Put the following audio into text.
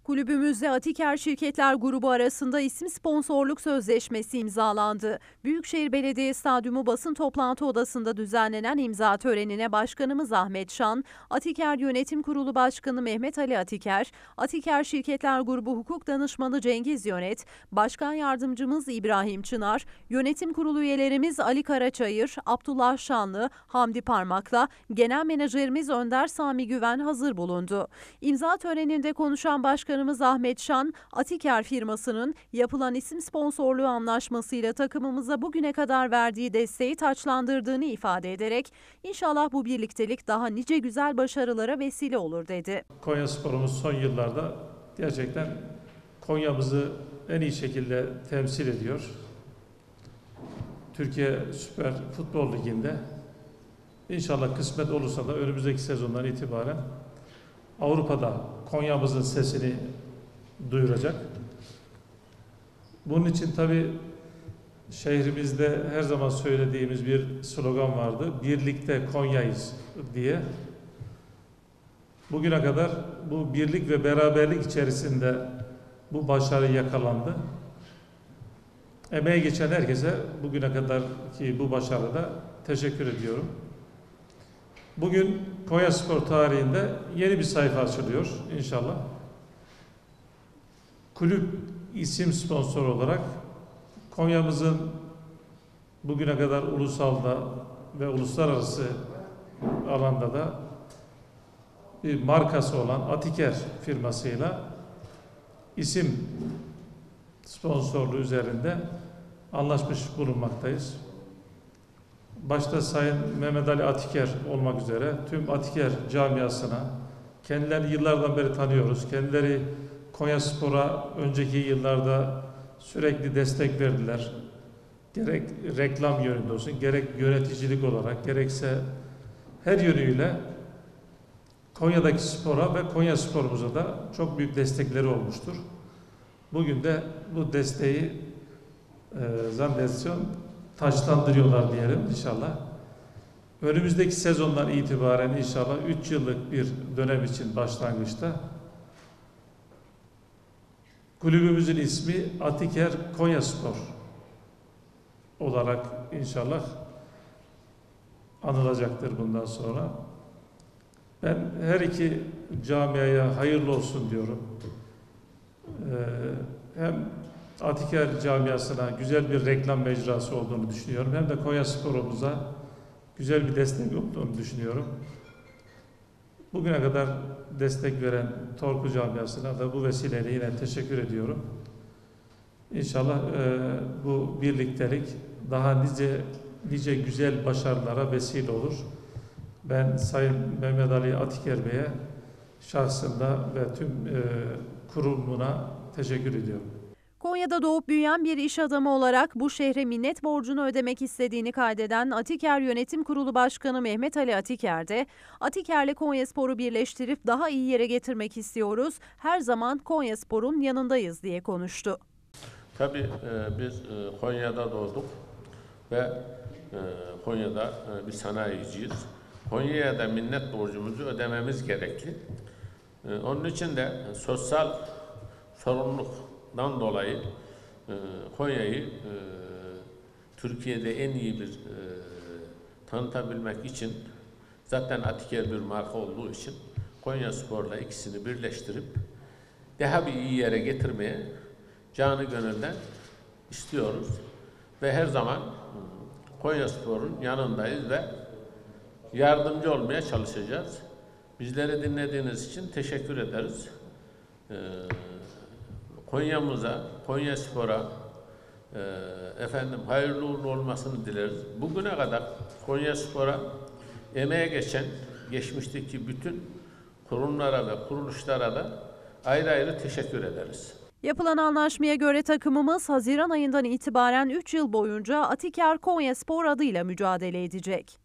Kulübümüzle Atiker Şirketler Grubu arasında isim sponsorluk sözleşmesi imzalandı. Büyükşehir Belediye Stadyumu basın toplantı odasında düzenlenen imza törenine Başkanımız Ahmet Şan, Atiker Yönetim Kurulu Başkanı Mehmet Ali Atiker, Atiker Şirketler Grubu Hukuk Danışmanı Cengiz Yönet, Başkan Yardımcımız İbrahim Çınar, Yönetim Kurulu üyelerimiz Ali Karaçayır, Abdullah Şanlı, Hamdi Parmak'la Genel Menajerimiz Önder Sami Güven hazır bulundu. İmza töreninde konuşan Başkanımız Ahmet Şan, Atiker firmasının yapılan isim sponsorluğu anlaşmasıyla takımımıza bugüne kadar verdiği desteği taçlandırdığını ifade ederek inşallah bu birliktelik daha nice güzel başarılara vesile olur dedi. Konyaspor'umuz son yıllarda gerçekten Konya'mızı en iyi şekilde temsil ediyor. Türkiye Süper Futbol Ligi'nde inşallah kısmet olursa da önümüzdeki sezondan itibaren Avrupa'da Konya'mızın sesini duyuracak. Bunun için tabii şehrimizde her zaman söylediğimiz bir slogan vardı. Birlikte Konya'yız diye. Bugüne kadar bu birlik ve beraberlik içerisinde bu başarı yakalandı. Emeği geçen herkese bugüne kadar ki bu başarıda teşekkür ediyorum. Bugün Konyaspor tarihinde yeni bir sayfa açılıyor inşallah. Kulüp isim sponsor olarak Konya'mızın bugüne kadar ulusalda ve uluslararası alanda da bir markası olan Atiker firmasıyla isim sponsorluğu üzerinde anlaşmış bulunmaktayız. Başta Sayın Mehmet Ali Atiker olmak üzere tüm Atiker camiasına, kendilerini yıllardan beri tanıyoruz. Kendileri Konyaspor'a önceki yıllarda sürekli destek verdiler. Gerek reklam yönünde olsun, gerek yöneticilik olarak, gerekse her yönüyle Konya'daki spora ve Konyaspor'umuza da çok büyük destekleri olmuştur. Bugün de bu desteği zannediyorum taçlandırıyorlar diyelim inşallah. Önümüzdeki sezondan itibaren inşallah 3 yıllık bir dönem için başlangıçta kulübümüzün ismi Atiker Konyaspor olarak inşallah anılacaktır bundan sonra. Ben her iki camiaya hayırlı olsun diyorum. Hem Atiker camiasına güzel bir reklam mecrası olduğunu düşünüyorum. Hem de Konyaspor'umuza güzel bir destek olduğunu düşünüyorum. Bugüne kadar destek veren Torku camiasına da bu vesileyle yine teşekkür ediyorum. İnşallah bu birliktelik daha nice güzel başarılara vesile olur. Ben Sayın Mehmet Ali Atiker Bey'e şahsında ve tüm kurumuna teşekkür ediyorum. Konya'da doğup büyüyen bir iş adamı olarak bu şehre minnet borcunu ödemek istediğini kaydeden Atiker Yönetim Kurulu Başkanı Mehmet Ali Atiker de Atiker'le Konyaspor'u birleştirip daha iyi yere getirmek istiyoruz. Her zaman Konyaspor'un yanındayız diye konuştu. Tabii biz Konya'da doğduk ve Konya'da bir sanayiciyiz. Konya'ya da minnet borcumuzu ödememiz gerekli. Onun için de sosyal sorumluluktan dolayı Konya'yı Türkiye'de en iyi bir tanıtabilmek için zaten Atiker bir marka olduğu için Konyaspor'la ikisini birleştirip daha bir iyi yere getirmeye canı gönülden istiyoruz ve her zaman Konyaspor'un yanındayız ve yardımcı olmaya çalışacağız. Bizleri dinlediğiniz için teşekkür ederiz. Konya'mıza, Konyaspor'a hayırlı uğurlu olmasını dileriz. Bugüne kadar Konyaspor'a emeğe geçen, geçmişteki bütün kurumlara ve kuruluşlara da ayrı ayrı teşekkür ederiz. Yapılan anlaşmaya göre takımımız Haziran ayından itibaren 3 yıl boyunca Atiker Konyaspor adıyla mücadele edecek.